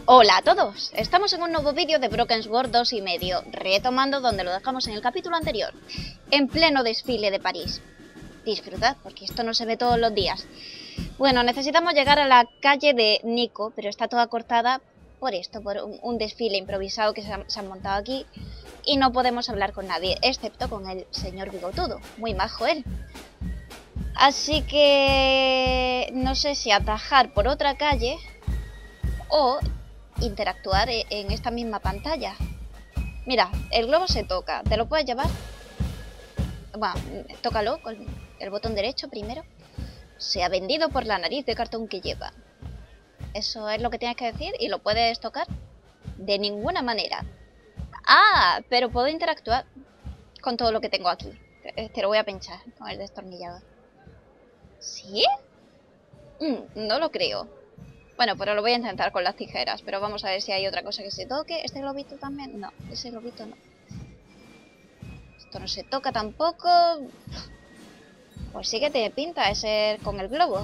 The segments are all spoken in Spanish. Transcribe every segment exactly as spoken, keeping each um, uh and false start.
Hola a todos, estamos en un nuevo vídeo de Broken Sword dos y medio, retomando donde lo dejamos en el capítulo anterior, en pleno desfile de París. Disfrutad, porque esto no se ve todos los días. Bueno, necesitamos llegar a la calle de Nico, pero está toda cortada por esto, por un, un desfile improvisado que se, ha, se han montado aquí, y no podemos hablar con nadie, excepto con el señor bigotudo, muy majo él. Así que no sé si atajar por otra calle o interactuar en esta misma pantalla. Mira, el globo se toca, ¿te lo puedes llevar? Bueno, tócalo con el botón derecho primero. Se ha vendido por la nariz de cartón que lleva. Eso es lo que tienes que decir y lo puedes tocar. De ninguna manera. Ah, pero puedo interactuar con todo lo que tengo aquí. Te lo voy a pinchar con el destornillador. ¿Sí? Mm, no lo creo. Bueno, pero lo voy a intentar con las tijeras, pero vamos a ver si hay otra cosa que se toque. ¿Este globito también? No, ese globito no. Esto no se toca tampoco. Pues sí que tiene pinta de ser con el globo.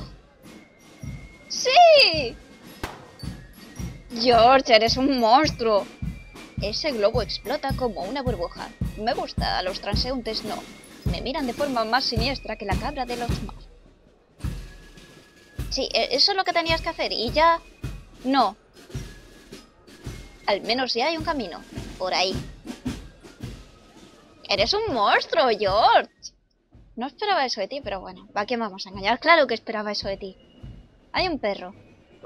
¡Sí! George, eres un monstruo. Ese globo explota como una burbuja. Me gusta, a los transeúntes no. Me miran de forma más siniestra que la cabra de los mares. Sí, eso es lo que tenías que hacer y ya... No. Al menos ya hay un camino. Por ahí. ¡Eres un monstruo, George! No esperaba eso de ti, pero bueno. ¿A quién vamos a engañar? Claro que esperaba eso de ti. Hay un perro.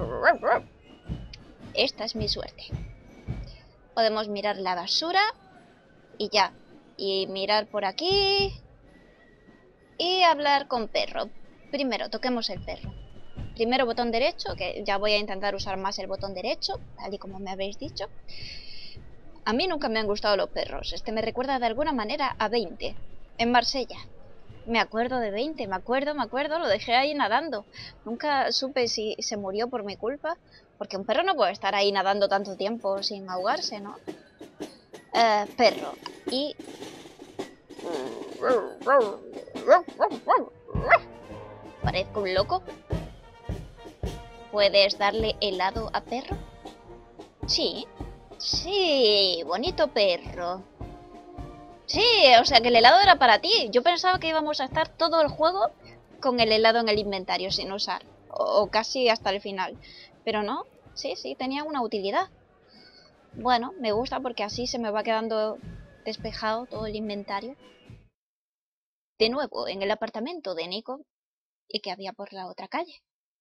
Esta es mi suerte. Podemos mirar la basura. Y ya. Y mirar por aquí. Y hablar con perro. Primero, toquemos el perro. Primero botón derecho, que ya voy a intentar usar más el botón derecho, tal y como me habéis dicho. A mí nunca me han gustado los perros. Este me recuerda de alguna manera a veinte, en Marsella. Me acuerdo de veinte, me acuerdo, me acuerdo, lo dejé ahí nadando. Nunca supe si se murió por mi culpa, porque un perro no puede estar ahí nadando tanto tiempo sin ahogarse, ¿no? Eh, perro. Y... ¿Parezco un loco? ¿Puedes darle helado a perro? Sí. Sí, bonito perro. Sí, o sea que el helado era para ti. Yo pensaba que íbamos a estar todo el juego con el helado en el inventario sin usar. O, o casi hasta el final. Pero no, sí, sí, tenía una utilidad. Bueno, me gusta porque así se me va quedando despejado todo el inventario. De nuevo, en el apartamento de Nico y que había por la otra calle.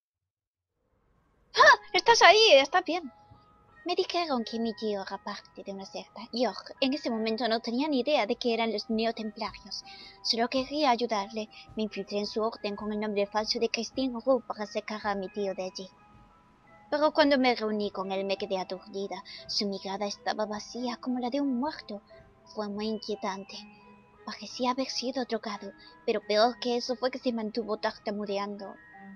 ¡Ah! ¡Estás ahí! ¡Estás bien! Me dijeron que mi tío era parte de una secta. Yo, en ese momento, no tenía ni idea de que eran los neotemplarios. Solo quería ayudarle. Me infiltré en su orden con el nombre falso de Christine Roux para sacar a mi tío de allí. Pero cuando me reuní con él me quedé aturdida. Su mirada estaba vacía como la de un muerto. Fue muy inquietante. Parecía haber sido drogado, pero peor que eso fue que se mantuvo tartamudeando.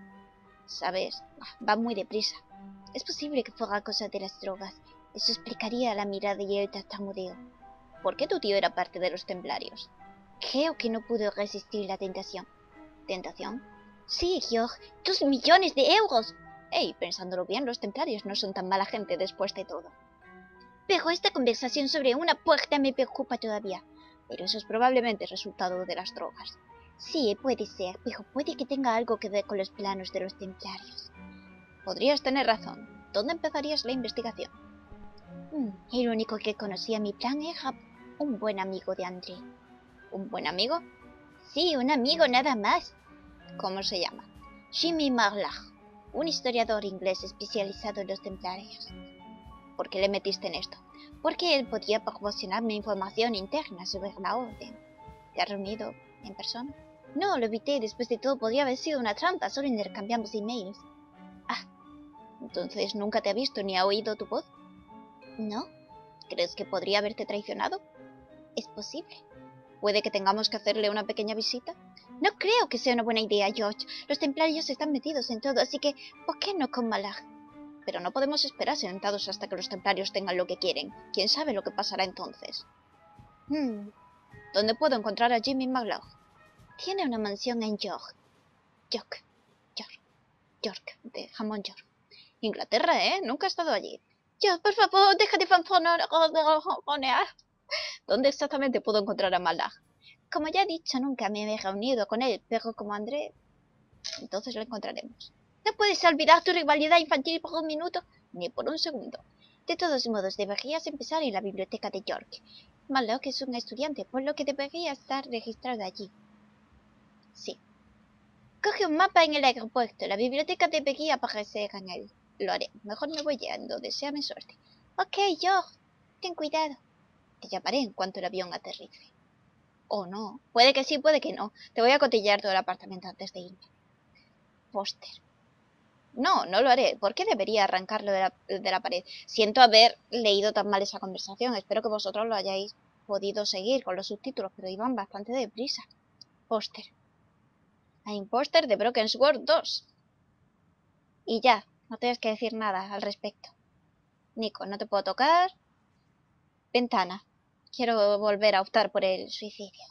¿Sabes? Va muy deprisa. Es posible que fuera cosa de las drogas. Eso explicaría la mirada y el tartamudeo. ¿Por qué tu tío era parte de los templarios? Creo que no pudo resistir la tentación. ¿Tentación? Sí, George. ¡Dos millones de euros! Hey, pensándolo bien, los templarios no son tan mala gente después de todo. Pero esta conversación sobre una puerta me preocupa todavía. Pero eso es probablemente resultado de las drogas. Sí, puede ser, pero puede que tenga algo que ver con los planos de los templarios. Podrías tener razón. ¿Dónde empezarías la investigación? Hmm, el único que conocía mi plan era un buen amigo de André. ¿Un buen amigo? Sí, un amigo nada más. ¿Cómo se llama? Jimmy Marlach, un historiador inglés especializado en los templarios. ¿Por qué le metiste en esto? Porque él podía proporcionarme información interna sobre la orden. ¿Te has reunido en persona? No, lo evité. Después de todo podría haber sido una trampa. Solo intercambiamos emails. Ah, entonces nunca te ha visto ni ha oído tu voz. ¿No? ¿Crees que podría haberte traicionado? Es posible. ¿Puede que tengamos que hacerle una pequeña visita? No creo que sea una buena idea, George. Los templarios están metidos en todo, así que ¿por qué no con Malach? Pero no podemos esperar sentados hasta que los templarios tengan lo que quieren. ¿Quién sabe lo que pasará entonces? Hmm. ¿Dónde puedo encontrar a Jimmy Malach? Tiene una mansión en York. York. York. York. De jamón York. Inglaterra, ¿eh? Nunca he estado allí. Dios, por favor, deja de fanfonear. ¿Dónde exactamente puedo encontrar a Malag? Como ya he dicho, nunca me he reunido con él, pero como André, entonces lo encontraremos. No puedes olvidar tu rivalidad infantil por un minuto, ni por un segundo. De todos modos, deberías empezar en la biblioteca de York. Malag es un estudiante, por lo que debería estar registrado allí. Sí. Coge un mapa en el aeropuerto. La biblioteca debería aparecer en él. Lo haré. Mejor me voy yendo. Deséame suerte. Ok, York. Ten cuidado. Te llamaré en cuanto el avión aterrice. O no. Puede que sí, puede que no. Te voy a cotillar todo el apartamento antes de irme. Póster. No, no lo haré. ¿Por qué debería arrancarlo de la, de la pared? Siento haber leído tan mal esa conversación. Espero que vosotros lo hayáis podido seguir con los subtítulos, pero iban bastante deprisa. Póster. Hay un póster de Broken Sword dos. Y ya, no tienes que decir nada al respecto. Nico, no te puedo tocar. Ventana. Quiero volver a optar por el suicidio.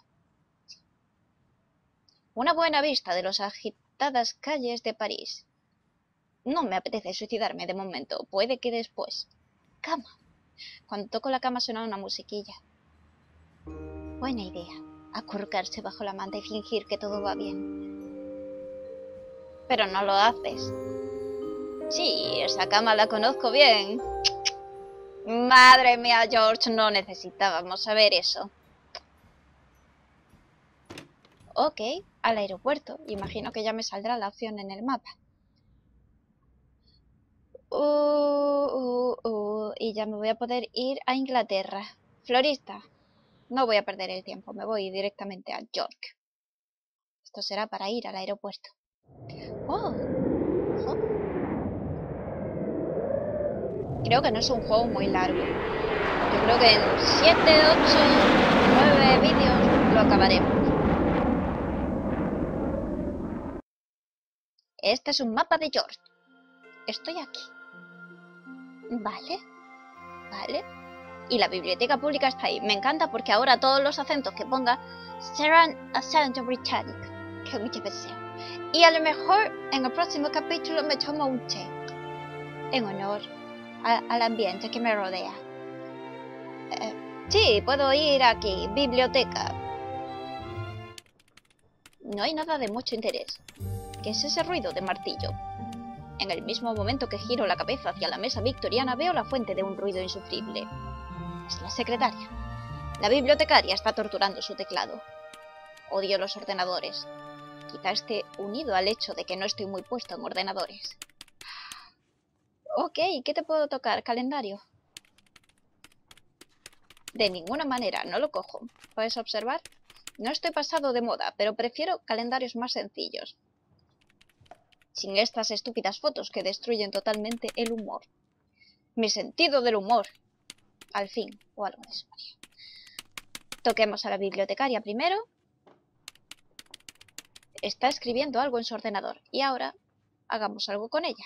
Una buena vista de las agitadas calles de París. No me apetece suicidarme de momento. Puede que después. Cama. Cuando toco la cama suena una musiquilla. Buena idea. Acurrucarse bajo la manta y fingir que todo va bien. Pero no lo haces. Sí, esa cama la conozco bien. Madre mía, George, no necesitábamos saber eso. Ok, al aeropuerto. Imagino que ya me saldrá la opción en el mapa. Uh, uh, uh, y ya me voy a poder ir a Inglaterra. Florista. No voy a perder el tiempo, me voy directamente a York. Esto será para ir al aeropuerto. Oh. Oh. Creo que no es un juego muy largo. Yo creo que en siete, ocho, nueve vídeos lo acabaremos. Este es un mapa de York. Estoy aquí. Vale. Vale. Y la biblioteca pública está ahí. Me encanta porque ahora todos los acentos que ponga serán acento británico. Que muchas veces sea. Y a lo mejor en el próximo capítulo me tomo un té. En honor a, al ambiente que me rodea. Eh, sí, puedo ir aquí. Biblioteca. No hay nada de mucho interés. ¿Qué es ese ruido de martillo? En el mismo momento que giro la cabeza hacia la mesa victoriana veo la fuente de un ruido insufrible. Es la secretaria. La bibliotecaria está torturando su teclado. Odio los ordenadores. Quizá esté unido al hecho de que no estoy muy puesto en ordenadores. Ok, ¿qué te puedo tocar? ¿Calendario? De ninguna manera, no lo cojo. ¿Puedes observar? No estoy pasado de moda, pero prefiero calendarios más sencillos. Sin estas estúpidas fotos que destruyen totalmente el humor. Mi sentido del humor. Al fin, o algo de eso. Toquemos a la bibliotecaria primero. Está escribiendo algo en su ordenador. Y ahora, hagamos algo con ella.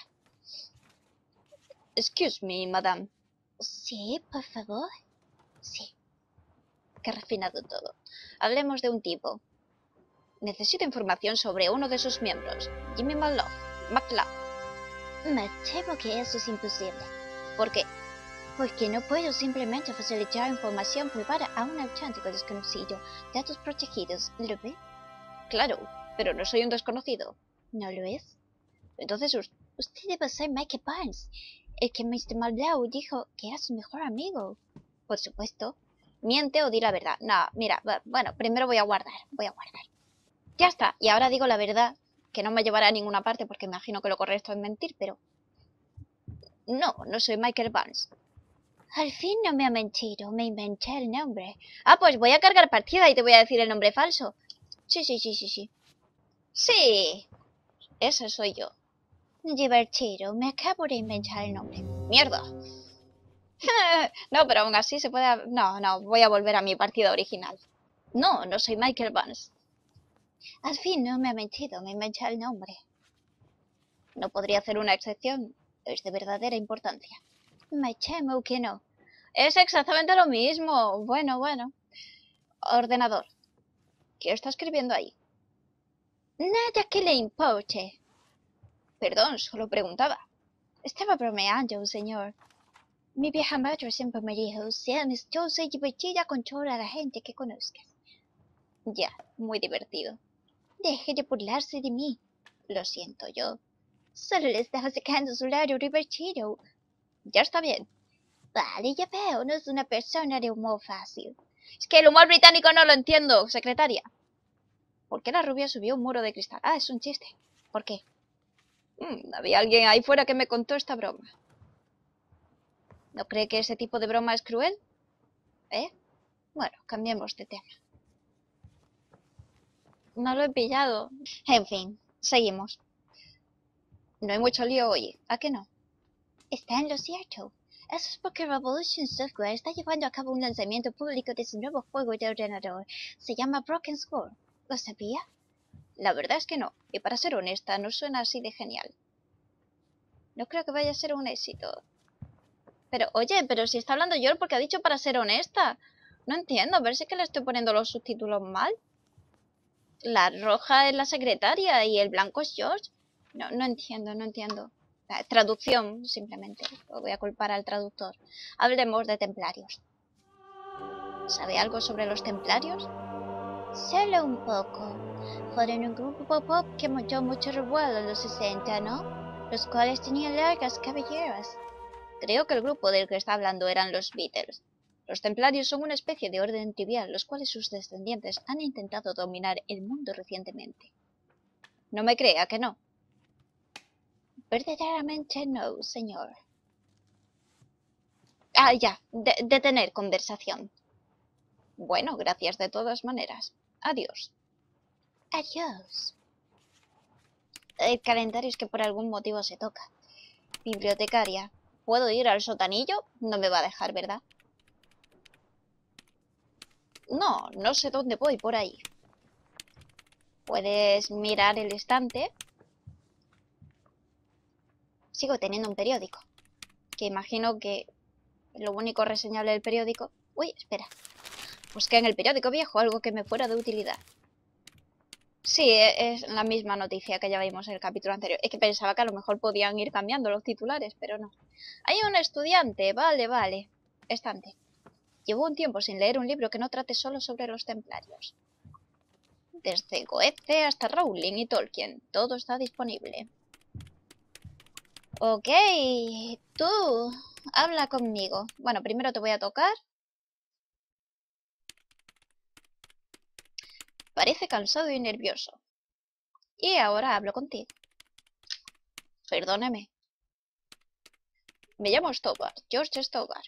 Excuse me, madame. Sí, por favor. Sí. Qué refinado todo. Hablemos de un tipo. Necesito información sobre uno de sus miembros. Jimmy McLaughlin. McLaughlin. Me temo que eso es imposible. ¿Por qué? Porque no puedo simplemente facilitar información privada a un auténtico desconocido. Datos protegidos, ¿lo ve? Claro, pero no soy un desconocido. ¿No lo es? Entonces usted debe ser Michael Barnes, el que mister Marlowe dijo que era su mejor amigo. Por supuesto. Miente o di la verdad. No, mira, bueno, primero voy a guardar, voy a guardar. Ya está, y ahora digo la verdad, que no me llevará a ninguna parte porque imagino que lo correcto es mentir, pero... No, no soy Michael Barnes. Al fin no me ha mentido, me inventé el nombre. Ah, pues voy a cargar partida y te voy a decir el nombre falso. Sí, sí, sí, sí, sí. Sí, ese soy yo. Divertido, me acabo de inventar el nombre. ¡Mierda! No, pero aún así se puede... No, no, voy a volver a mi partida original. No, no soy Michael Barnes. Al fin no me ha mentido, me inventé el nombre. No podría hacer una excepción. Es de verdadera importancia. Me temo que no. Es exactamente lo mismo. Bueno, bueno. Ordenador. ¿Qué está escribiendo ahí? Nada que le importe. Perdón, solo preguntaba. Estaba bromeando, señor. Mi vieja madre siempre me dijo, sea amistosa y divertida con toda la gente que conozcas. Ya, muy divertido. Deje de burlarse de mí. Lo siento yo. Solo le estaba sacando su lado divertido. Ya está bien. Vale, ya veo, no es una persona de humor fácil. Es que el humor británico no lo entiendo, secretaria. ¿Por qué la rubia subió un muro de cristal? Ah, es un chiste. ¿Por qué? Mm, había alguien ahí fuera que me contó esta broma. ¿No cree que ese tipo de broma es cruel? ¿Eh? Bueno, cambiemos de tema. No lo he pillado. En fin, seguimos. No hay mucho lío hoy, ¿a qué no? Está en lo cierto. Eso es porque Revolution Software está llevando a cabo un lanzamiento público de su nuevo juego de ordenador. Se llama Broken Sword. ¿Lo sabía? La verdad es que no, y para ser honesta, no suena así de genial. No creo que vaya a ser un éxito. Pero, oye, pero si está hablando George porque ha dicho para ser honesta. No entiendo, a ver si es que le estoy poniendo los subtítulos mal. La roja es la secretaria y el blanco es George. No, no entiendo, no entiendo. La traducción, simplemente. Lo voy a culpar al traductor. Hablemos de templarios. ¿Sabe algo sobre los templarios? Solo un poco. Fueron un grupo pop que montó mucho revuelo en los sesenta, ¿no? Los cuales tenían largas cabelleras. Creo que el grupo del que está hablando eran los Beatles. Los templarios son una especie de orden trivial, los cuales sus descendientes han intentado dominar el mundo recientemente. No me crea que no. Verdaderamente no, señor. Ah, ya, de detener conversación. Bueno, gracias de todas maneras. Adiós. Adiós. El calendario es que por algún motivo se toca. Bibliotecaria. ¿Puedo ir al sotanillo? No me va a dejar, ¿verdad? No, no sé dónde voy por ahí. Puedes mirar el estante. Sigo teniendo un periódico. Que imagino que lo único reseñable del periódico... Uy, espera. Busqué en el periódico viejo algo que me fuera de utilidad. Sí, es la misma noticia que ya vimos en el capítulo anterior. Es que pensaba que a lo mejor podían ir cambiando los titulares, pero no. Hay un estudiante, vale, vale. Estante. Llevo un tiempo sin leer un libro que no trate solo sobre los templarios. Desde Goethe hasta Rowling y Tolkien, todo está disponible. Ok, tú, habla conmigo. Bueno, primero te voy a tocar. Parece cansado y nervioso. Y ahora hablo contigo. Perdóneme. Me llamo Stobar, George Stobar.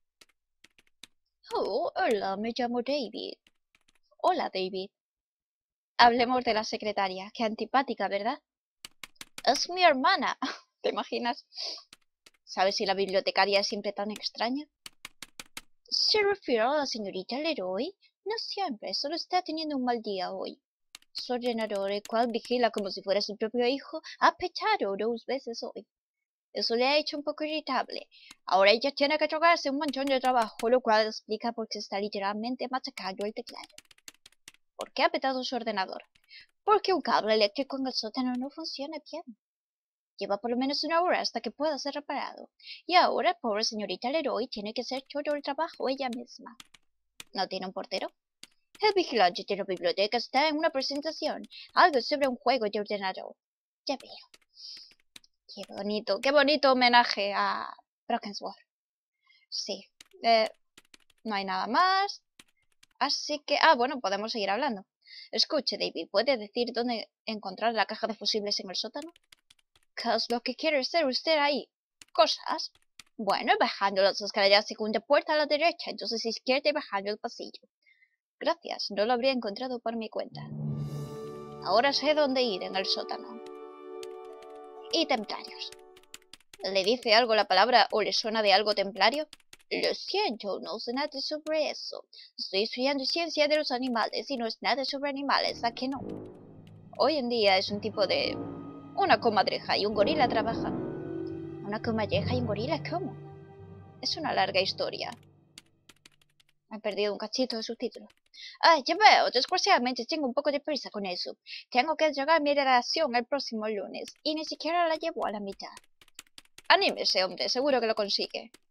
Oh, hola, me llamo David. Hola, David. Hablemos de la secretaria. Qué antipática, ¿verdad? Es mi hermana. ¿Te imaginas? ¿Sabes si la bibliotecaria es siempre tan extraña? ¿Se refiere a la señorita Leroy? No siempre, solo está teniendo un mal día hoy. Su ordenador, el cual vigila como si fuera su propio hijo, ha petado dos veces hoy. Eso le ha hecho un poco irritable. Ahora ella tiene que tragarse un montón de trabajo, lo cual explica por qué está literalmente machacando el teclado. ¿Por qué ha petado su ordenador? Porque un cable eléctrico en el sótano no funciona bien. Lleva por lo menos una hora hasta que pueda ser reparado. Y ahora, pobre señorita Leroy, tiene que hacer todo el trabajo ella misma. ¿No tiene un portero? El vigilante de la biblioteca está en una presentación. Algo sobre un juego de ordenador. Ya veo. Qué bonito, qué bonito homenaje a Broken Sword. Sí. Eh, no hay nada más. Así que... Ah, bueno, podemos seguir hablando. Escuche, David, ¿puede decir dónde encontrar la caja de fusibles en el sótano? ¿Qué es lo que quiere hacer usted ahí? ¿Cosas? Bueno, bajando las escaleras, segunda puerta a la derecha, entonces izquierda y bajando el pasillo. Gracias, no lo habría encontrado por mi cuenta. Ahora sé dónde ir en el sótano. Y templarios. ¿Le dice algo la palabra o le suena de algo templario? Lo siento, no sé nada sobre eso. Estoy estudiando ciencia de los animales y no es nada sobre animales, ¿a que no? Hoy en día es un tipo de... Una comadreja y un gorila trabajan. ¿Una comadreja y un gorila? ¿Cómo? Es una larga historia. He perdido un cachito de subtítulo. Ah, ya veo, desgraciadamente tengo un poco de prisa con eso. Tengo que entregar mi redacción el próximo lunes y ni siquiera la llevo a la mitad. Anímese, hombre, seguro que lo consigue.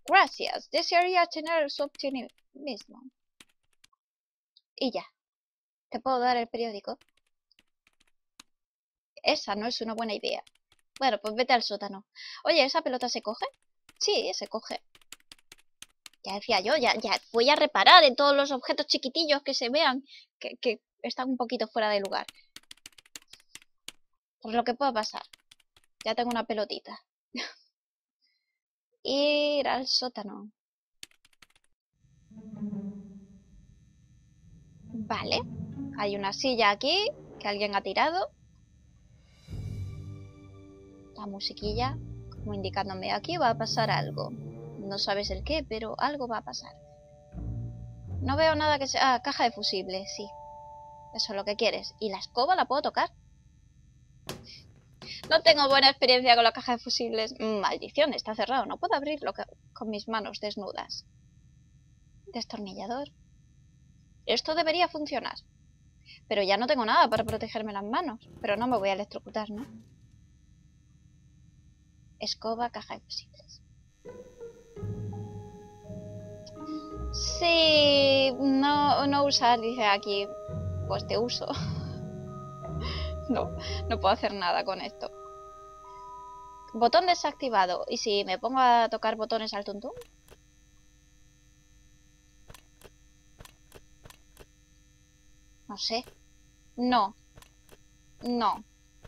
Gracias. Desearía tener su optimismo. Y ya. ¿Te puedo dar el periódico? Esa no es una buena idea. Bueno, pues vete al sótano. Oye, ¿esa pelota se coge? Sí, se coge. Ya decía yo, ya, ya voy a reparar en todos los objetos chiquitillos que se vean que, que están un poquito fuera de lugar. Por lo que pueda pasar. Ya tengo una pelotita. Ir al sótano. Vale. Hay una silla aquí que alguien ha tirado. La musiquilla como indicándome aquí va a pasar algo. No sabes el qué, pero algo va a pasar. No veo nada que sea... Ah, caja de fusibles, sí. Eso es lo que quieres. ¿Y la escoba la puedo tocar? No tengo buena experiencia con la caja de fusibles. Maldición, está cerrado. No puedo abrirlo con mis manos desnudas. Destornillador. Esto debería funcionar. Pero ya no tengo nada para protegerme las manos. Pero no me voy a electrocutar, ¿no? Escoba, caja de fusibles. Sí, no, no usar, dice aquí. Pues te uso. No, no puedo hacer nada con esto. Botón desactivado. ¿Y si me pongo a tocar botones al tuntún? No sé. No. No.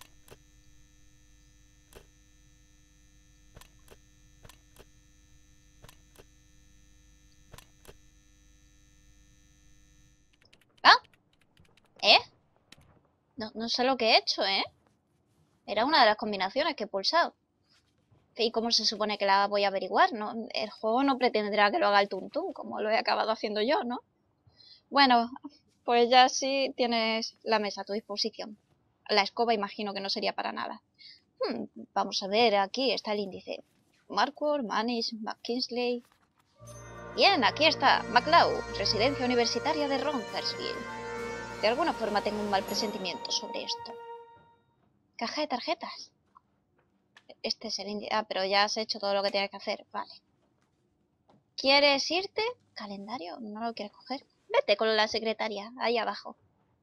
¿Ah? ¿Eh? No, no sé lo que he hecho, ¿eh? Era una de las combinaciones que he pulsado. ¿Y cómo se supone que la voy a averiguar? ¿No? El juego no pretenderá que lo haga el tuntún, como lo he acabado haciendo yo, ¿no? Bueno, pues ya sí tienes la mesa a tu disposición. La escoba imagino que no sería para nada. Hmm, vamos a ver, aquí está el índice. Marquardt, Manish, McKinsley... Bien, aquí está, McLeod, residencia universitaria de Ronkersville. De alguna forma tengo un mal presentimiento sobre esto. Caja de tarjetas. Este es el índice... Ah, pero ya has hecho todo lo que tienes que hacer. Vale. ¿Quieres irte? ¿Calendario? ¿No lo quieres coger? Vete con la secretaria, ahí abajo.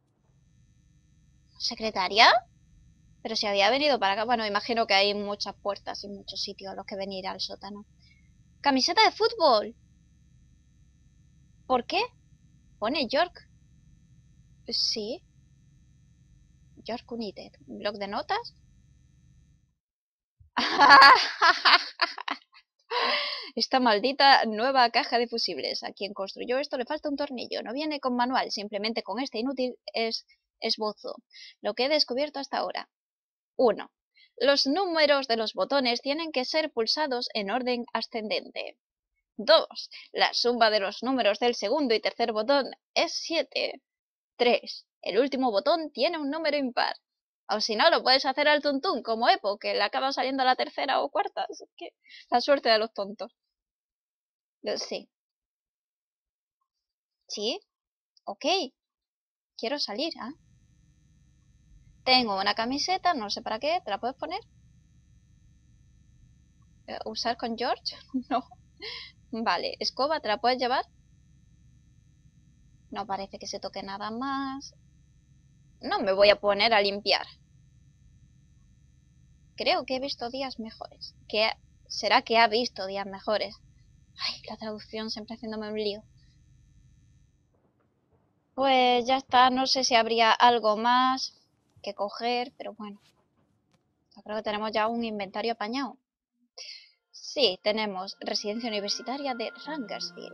¿Secretaria? Pero si había venido para acá... Bueno, imagino que hay muchas puertas y muchos sitios a los que venir al sótano. ¡Camiseta de fútbol! ¿Por qué? Pone York. Sí. York United. ¿Bloc de notas? Esta maldita nueva caja de fusibles. A quien construyó esto le falta un tornillo. No viene con manual, simplemente con este inútil es esbozo. Lo que he descubierto hasta ahora. uno. Los números de los botones tienen que ser pulsados en orden ascendente. dos. La suma de los números del segundo y tercer botón es siete. tres. El último botón tiene un número impar. O si no, lo puedes hacer al tuntún, como Epo, que le acaba saliendo a la tercera o cuarta. Es que la suerte de los tontos. Sí. Sí. Ok. Quiero salir, ¿ah? ¿eh? Tengo una camiseta, no sé para qué. ¿Te la puedes poner? ¿Usar con George? No. Vale. ¿Escoba? ¿Te la puedes llevar? No parece que se toque nada más. No me voy a poner a limpiar. Creo que he visto días mejores. ¿Qué será que ha visto días mejores? Ay, la traducción siempre haciéndome un lío. Pues ya está, no sé si habría algo más que coger, pero bueno. Yo creo que tenemos ya un inventario apañado. Sí, tenemos residencia universitaria de Rangersville.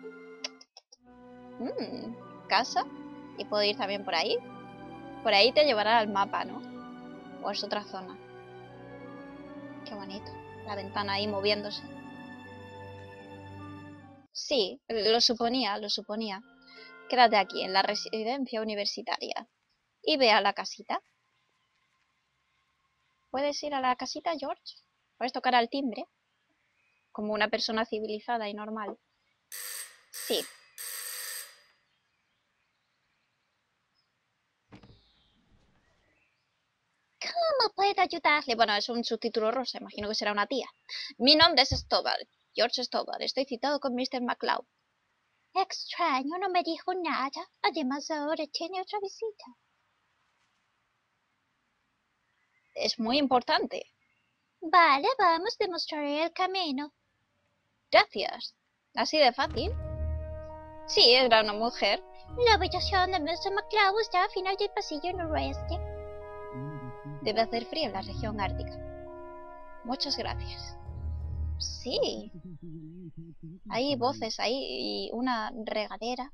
Mmm, casa. ¿Y puedo ir también por ahí? Por ahí te llevará al mapa, ¿no? O es otra zona. Qué bonito. La ventana ahí moviéndose. Sí, lo suponía, lo suponía. Quédate aquí, en la residencia universitaria. Y ve a la casita. ¿Puedes ir a la casita, George? Puedes tocar al timbre. Como una persona civilizada y normal. Sí. ¿Cómo puedo ayudarle? Bueno, es un subtítulo rosa, imagino que será una tía. Mi nombre es Stovall. George Stobbart, estoy citado con mister McCloud. Extraño, no me dijo nada. Además, ahora tiene otra visita. Es muy importante. Vale, vamos, demostraré el camino. Gracias. ¿Así de fácil? Sí, era una mujer. La habitación de mister McCloud está al final del pasillo noroeste. Debe hacer frío en la región ártica. Muchas gracias. Sí. Hay voces ahí y una regadera.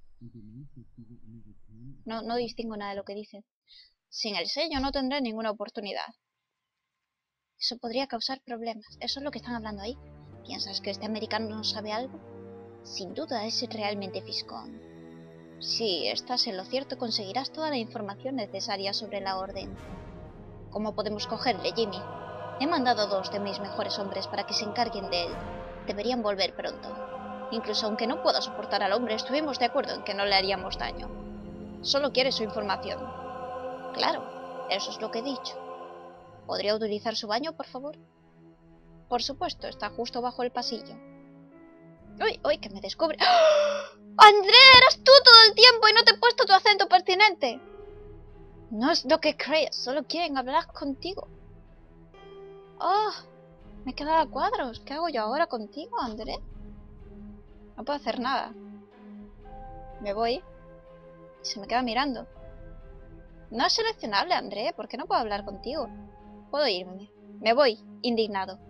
No, no distingo nada de lo que dicen. Sin el sello no tendré ninguna oportunidad. Eso podría causar problemas. Eso es lo que están hablando ahí. ¿Piensas que este americano no sabe algo? Sin duda es realmente fiscón. Si estás en lo cierto, conseguirás toda la información necesaria sobre la orden. ¿Cómo podemos cogerle, Jimmy? He mandado a dos de mis mejores hombres para que se encarguen de él. Deberían volver pronto. Incluso aunque no pueda soportar al hombre, estuvimos de acuerdo en que no le haríamos daño. Solo quiere su información. Claro, eso es lo que he dicho. ¿Podría utilizar su baño, por favor? Por supuesto, está justo bajo el pasillo. ¡Uy, uy, que me descubre! ¡Oh! ¡André, eras tú todo el tiempo y no te he puesto tu acento pertinente! No es lo que crees, solo quieren hablar contigo. ¡Oh! Me he quedado a cuadros. ¿Qué hago yo ahora contigo, André? No puedo hacer nada. Me voy. Y se me queda mirando. No es seleccionable, André. ¿Por qué no puedo hablar contigo? Puedo irme. Me voy, indignado.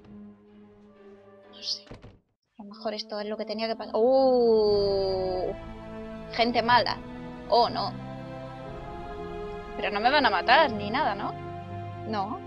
No sé. A lo mejor esto es lo que tenía que pasar. ¡Uh! Gente mala. Oh, no. Pero no me van a matar ni nada, ¿no? No.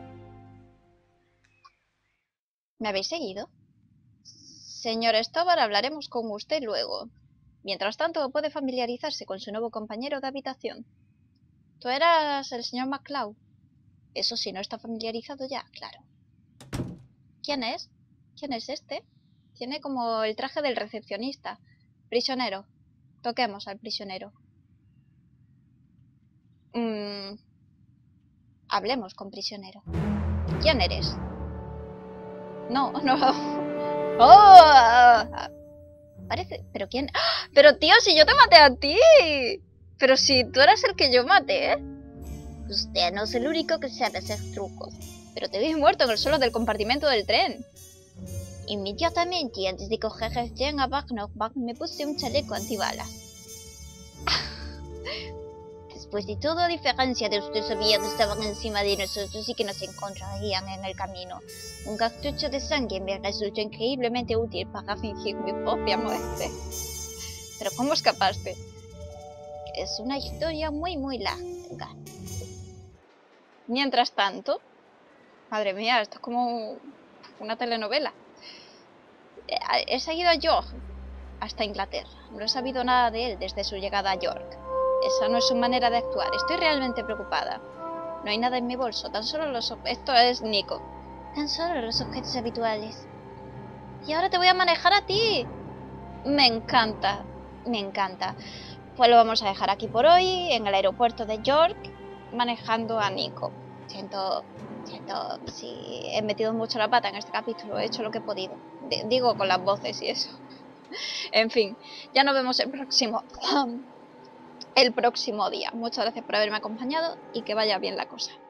¿Me habéis seguido? Señor Stobbart, hablaremos con usted luego. Mientras tanto, puede familiarizarse con su nuevo compañero de habitación. Tú eras el señor McCloud. Eso sí, no está familiarizado ya, claro. ¿Quién es? ¿Quién es este? Tiene como el traje del recepcionista. Prisionero. Toquemos al prisionero. Mm. Hablemos con prisionero. ¿Quién eres? No, no. ¡Oh! Parece... ¿Pero quién? ¡Ah! Pero tío, si yo te maté a ti. Pero si tú eras el que yo maté, ¿eh? Usted no es el único que sabe hacer trucos. Pero te vi muerto en el suelo del compartimento del tren. Inmediatamente antes de coger el tren a Bagnogback me puse un chaleco antibalas. Después de todo, a diferencia de usted, sabía que estaban encima de nosotros y que nos encontrarían en el camino. Un cartucho de sangre me resultó increíblemente útil para fingir mi propia muerte. Pero ¿cómo escapaste? Es una historia muy muy larga. Mientras tanto... Madre mía, esto es como una telenovela. He seguido a George hasta Inglaterra. No he sabido nada de él desde su llegada a York. Esa no es su manera de actuar. Estoy realmente preocupada. No hay nada en mi bolso, tan solo los objetos... Esto es Nico. Tan solo los objetos habituales. Y ahora te voy a manejar a ti. Me encanta, me encanta. Pues lo vamos a dejar aquí por hoy, en el aeropuerto de York, manejando a Nico. Siento, siento, si he metido mucho la pata en este capítulo, he hecho lo que he podido. D- digo con las voces y eso. En fin, ya nos vemos el próximo... el próximo día. Muchas gracias por haberme acompañado y que vaya bien la cosa.